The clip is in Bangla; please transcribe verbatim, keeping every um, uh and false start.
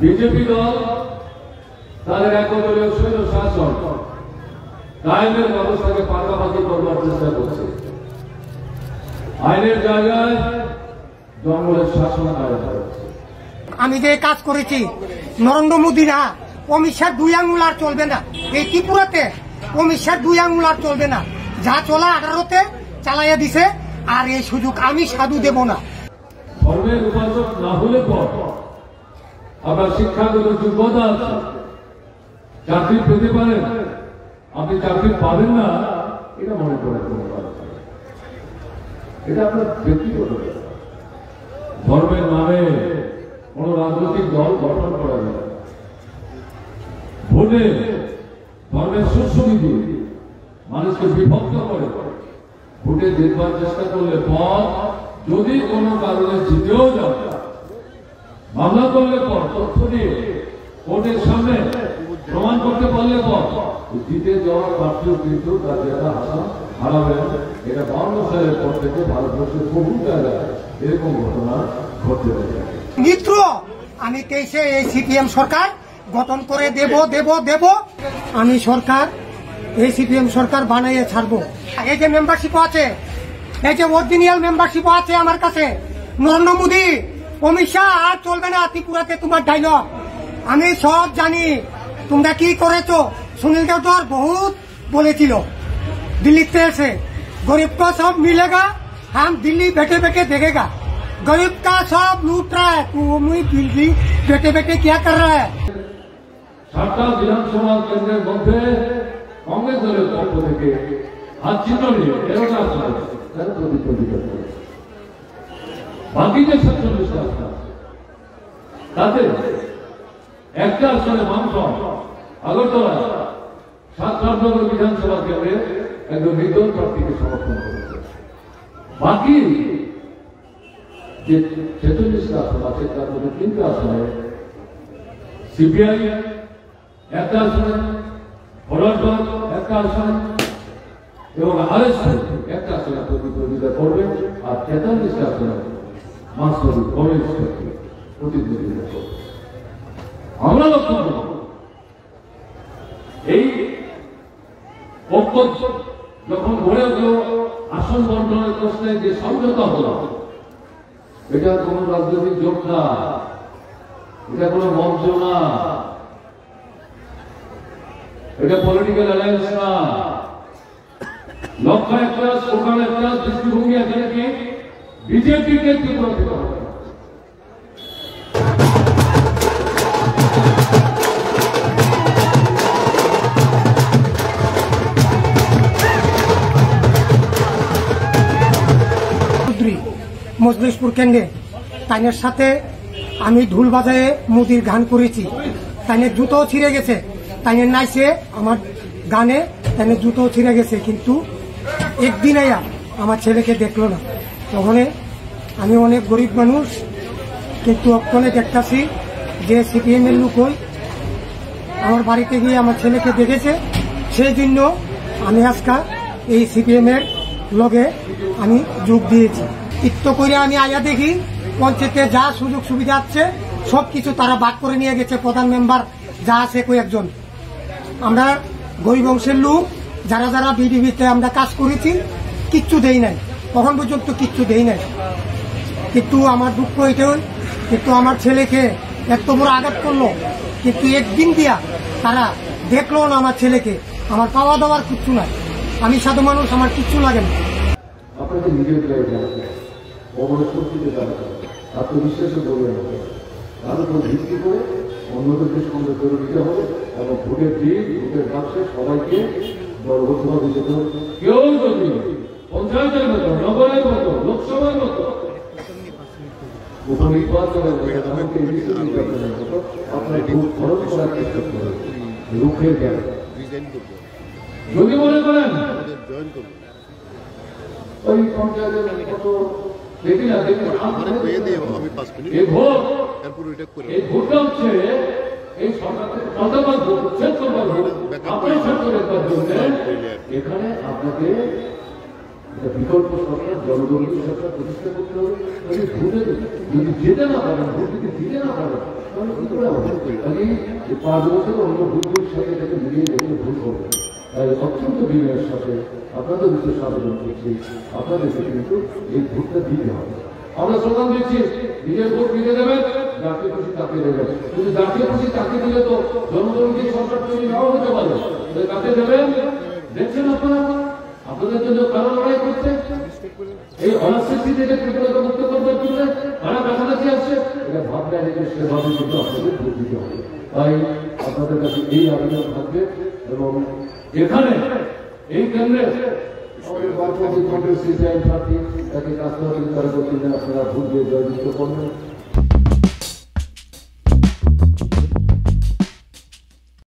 বিজেপি দল তাদের একদলীয় সৈন্য শাসন কায়েমের ব্যবস্থাকে পাকাপাকি করবার চেষ্টা করছে। আইনের জায়গায় জঙ্গলের শাসন কায়েম করছে। আমি যে কাজ করেছি নরেন্দ্র মোদী না, অমিত শাহ দুই আঙুল আর চলবে না। এই ত্রিপুরাতে অমিত শাহ দুই আঙুল আর চলবে না। যা চলা আঠারোতে চালাইয়া দিছে, আর এই সুযোগ আমি সাধু দেব না। ধর্মের উপাসক না হলে পর আপনার শিক্ষাগত যোগ্যতা আছে, চাকরি পেতে পারেন, আপনি চাকরি পাবেন না এটা মনে করে এটা আপনার ব্যক্তিগত। ধর্মের নামে কোন রাজনৈতিক দল গঠন করা যায়, ভোটে ধর্মের সুসুবিধি মানুষকে বিভক্ত করে ভোটে জিতবার চেষ্টা করলে পর যদি কোনো কারণে জিতেও যান, মামলা করলে পর তথ্য দিয়ে কোর্টের সামনে প্রমাণ করতে পারলে পর জিতে যাওয়ার প্রার্থীও কিন্তু তার জায়গা হাসান হারাবেন। এটা বাউন্ন সালের পর থেকে ভারতবর্ষের বহু জায়গায় এরকম ঘটনা ঘটতে থাকে। মিত্র আমি তেইশে এই সিপিএম সরকার গঠন করে দেব দেব দেব আমি সরকার এই সিপিএম সরকার বানাইয়ে ছাড়বো। এই যে মেম্বারশিপ আছে, এই যে অরিজিনাল মেম্বারশিপ আছে আমার কাছে, নরেন্দ্র মোদী অমিত শাহ আর চলবে না ত্রিপুরাতে তোমার ডায়লগ। আমি সব জানি তোমরা কি করেছো। সুনীল দেওধর বহুত বলেছিল দিল্লিতে এসে, गरीब को सब मिलेगा, हम दिल्ली बैठे बैठे देखेगा। गरीब का सब लूट रहा है, तू दिल्ली बैठे बैठे क्या कर रहा है। সাতটা বিধানসভা কেন্দ্রের মধ্যে কংগ্রেস দলের পক্ষ থেকে হাত চিহ্ন নিয়ে তেরোটা আসনে প্রতিদ্বন্দ্বিতা করে, বাকি যে সাতচল্লিশটা আসন তাতে একটা আসনে মাংস আগরতলা সাত রামনগর বিধানসভা কেন্দ্রে একজন নির্দল প্রার্থীকে সমর্থন করেছে। বাকি যে ছেচল্লিশটা আসন আছে তার মধ্যে তিনটা আসনে সিপিআই একটা আসনে, ভোলারগঞ্জ একটা আসনে এবং আরএসপি একটা আসনে প্রতিদ্বন্দ্বিতা করবে, আর তেতাল্লিশটা আসনে মার্কসবাদী কমিউনিস্ট পার্টি প্রতিদ্বন্দ্বিতা করবে। আমরা লক্ষ্য করব এই ঐক্য যখন গড়ে উঠল, আসন বন্টনের প্রশ্নে যে সমঝোতা হল, এটা কোন রাজনৈতিক জোট না, এটা কোন মঞ্চ না, এটা পলিটিক্যাল অ্যালায়েন্স না। লক্ষ্য একটা, স্লোগান একটা, দৃষ্টিভঙ্গি এখানে কি বিজেপিকে ত্রিপুরা থেকে হবে। মজলিশপুর কেন্দ্রে তাইনের সাথে আমি ঢুল বাজায়ে মোদির গান করেছি। তাইনের জুতো ছিঁড়ে গেছে, তাইনের নাইছে আমার গানে তাইনের জুতো ছিঁড়ে গেছে, কিন্তু একদিন আয়া আমার ছেলেকে দেখলো না। তখন আমি অনেক গরিব মানুষ, কিন্তু ওখানে দেখতেছি যে সিপিএম এর লোক ওই আমার বাড়িতে গিয়ে আমার ছেলেকে দেখেছে। সেই জন্য আমি আজকে এই সিপিএম এর লগে আমি যোগ দিয়েছি। ইত্য করে আমি আয়া দেখি পঞ্চায়েতে যা সুযোগ সুবিধা আছে সবকিছু তারা ভাগ করে নিয়ে গেছে। প্রধান মেম্বার যা আছে কয়েকজন, আমরা গরিব অংশের লোক যারা যারা বিডিবিতে আমরা কাজ করেছি কিচ্ছু দেই নাই, তখন পর্যন্ত কিচ্ছু দেই নাই। কিন্তু আমার দুঃখ এটাই, কিন্তু আমার ছেলেকে এত বড় আঘাত করলো, কিন্তু একদিন দিয়া তারা দেখলো না আমার ছেলেকে। আমার পাওয়া দাওয়ার কিচ্ছু নাই, আমি সাধু মানুষ, আমার কিচ্ছু লাগে না। আপনাকে নিজের শক্তিতে আত্মবিশ্বাসে বলবেন, তার উপর ভিত্তি করে অন্যদেরকে সঙ্গে করে দিতে হবে এবং ভোটের দিন ভোটের বাক্সে সবাইকে দলবদ্ধভাবে যেতে হবে। কেউ যদি পঞ্চায়েতের মতো, নগরের মতো, লোকসভার মতো, উপনির্বাচনের মতো আপনার ভোট খরচ করার চেষ্টা করবেন লোকের জ্ঞান। যদি মনে করেন ওই পঞ্চায়েতের কত দেখি না দেখি এই ভোট এই ভোটটা হচ্ছে এই সরকার ভোট আপনার সরকারের জন্য এখানে আপনাকে এটা বিকল্প সরকার, জনগণের সরকার প্রতিষ্ঠা করতে হবে। তাহলে ভোটে যদি যেতে না পারেন, ভোট যদি দিতে না পারেন, তাহলে কি করে হবে? কাজে এই পাঁচ বছর অন্য ভুলগুলোর সাথে এটাকে মিলিয়ে দেখলে ভুল করবে। তাই অত্যন্ত বিনয়ের সাথে আপনাদের বিশেষ আবেদন করছি, আপনাদেরকে কিন্তু এই ভোটটা দিতে হবে। আমরা স্লোগান দিচ্ছি, নিজের ভোট ফিরে দেবেন, জাতীয় খুশি তাকে দেবেন। কিন্তু জাতীয় খুশি তাকে দিলে তো জনগণকে সরকার তৈরি নাও হতে পারে। কাকে দেবেন দেখছেন আপনারা? আপনাদের জন্য কারো লড়াই করছে, এই অনাসৃষ্টি থেকে ত্রিপুরাকে মুক্ত করবার জন্য কারা কাছাকাছি আসছে, এটা ভাবনা রেখে সেভাবে কিন্তু আপনাদের ভোট দিতে হবে। তাই আপনাদের কাছে এই আবেদন থাকবে। এবং এখানে এই কেন্দ্রে আমাদের বারপতি কংগ্রেস সিপিআইএম প্রার্থী তাকে কাজ করতে তারা করতে আপনারা ভোট দিয়ে জয়যুক্ত করবেন।